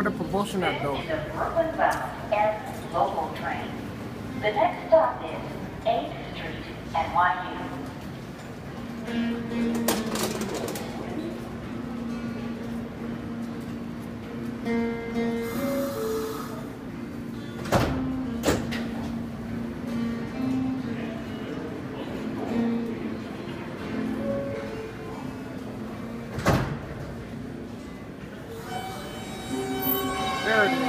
the promotion at though? This is a Brooklyn-bound M local train. The next stop is 8th Street, NYU. There it is.